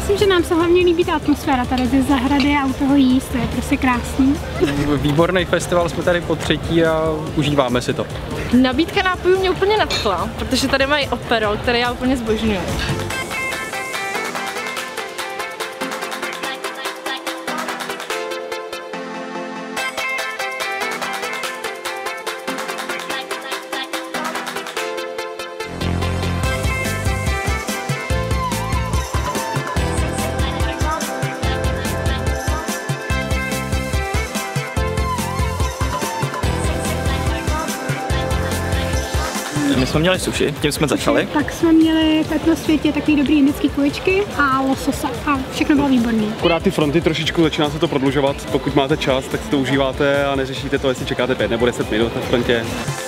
myslím, že nám se hlavně líbí ta atmosféra tady ze zahrady a u toho jíst, to je prostě krásný. Výborný festival, jsme tady po třetí a užíváme si to. Nabídka nápojů mě úplně nadchla, protože tady mají Operol, který já úplně zbožňuju. My jsme měli sushi, tím jsme začali. Pak jsme měli v Etnosvětě takový dobrý indický kuličky a lososa a všechno bylo výborný. Akorát ty fronty trošičku začíná se to prodlužovat, pokud máte čas, tak si to užíváte a neřešíte to, jestli čekáte 5 nebo 10 minut na frontě.